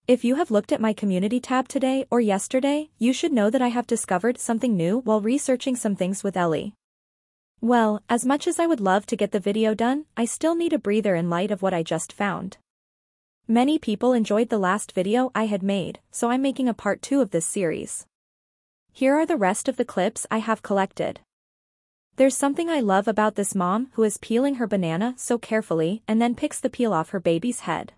If you have looked at my community tab today or yesterday, you should know that I have discovered something new while researching some things with Ellie. Well, as much as I would love to get the video done, I still need a breather in light of what I just found. Many people enjoyed the last video I had made, so I'm making a part 2 of this series. Here are the rest of the clips I have collected. There's something I love about this mom who is peeling her banana so carefully and then picks the peel off her baby's head.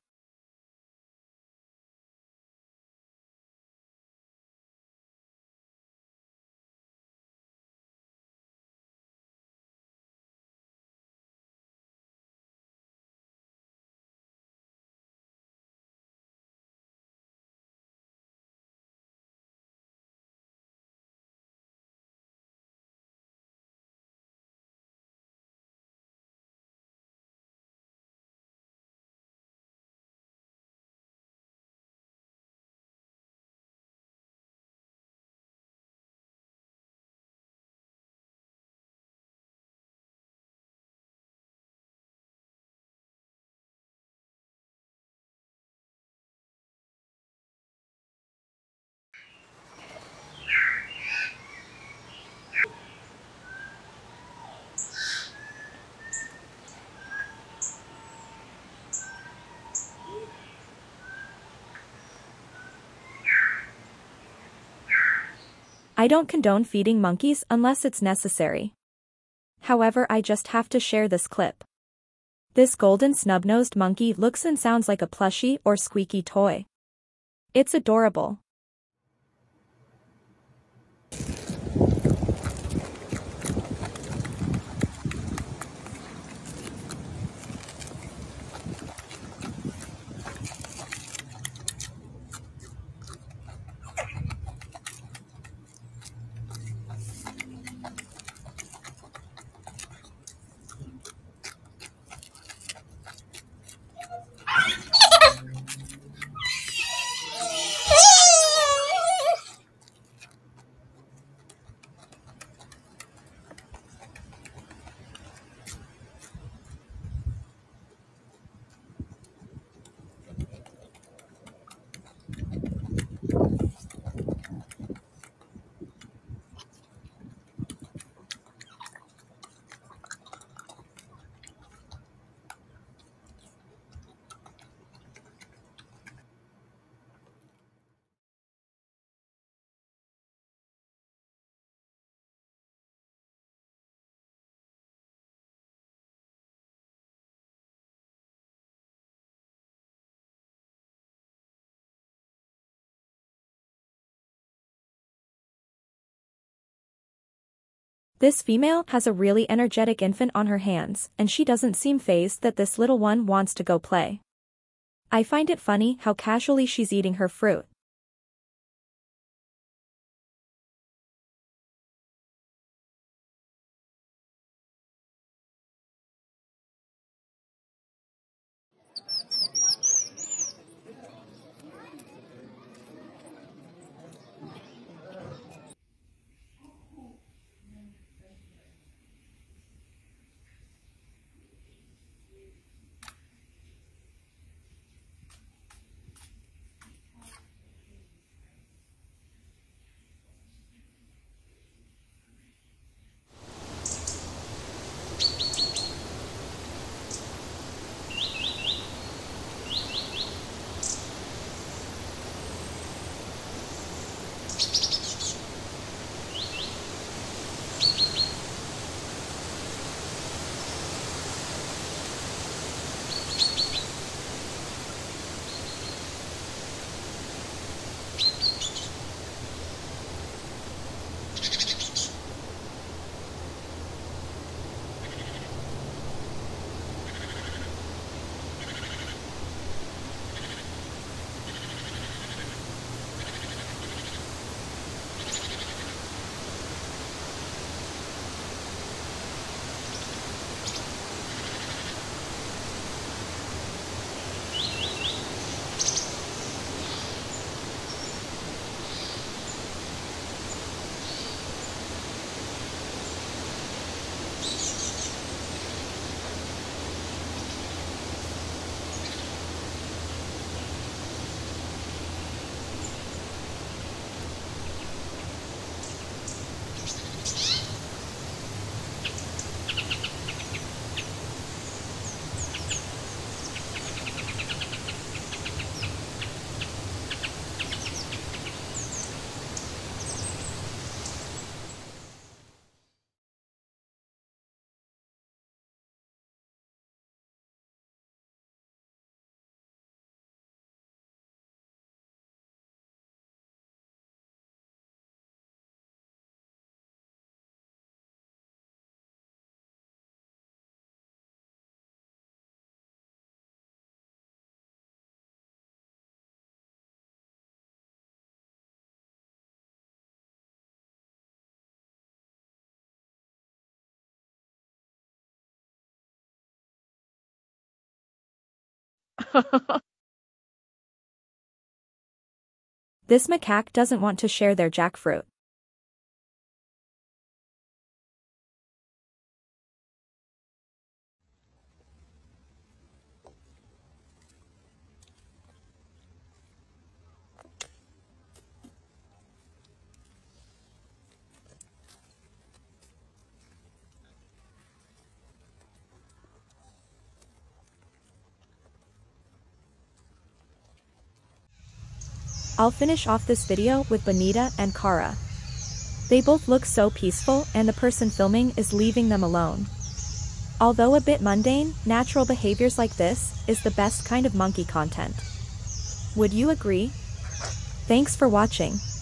I don't condone feeding monkeys unless it's necessary. However, I just have to share this clip. This golden snub-nosed monkey looks and sounds like a plushie or squeaky toy. It's adorable. This female has a really energetic infant on her hands, and she doesn't seem fazed that this little one wants to go play. I find it funny how casually she's eating her fruit. This macaque doesn't want to share their jackfruit. I'll finish off this video with Bonita and Kara. They both look so peaceful and the person filming is leaving them alone. Although a bit mundane, natural behaviors like this is the best kind of monkey content. Would you agree? Thanks for watching.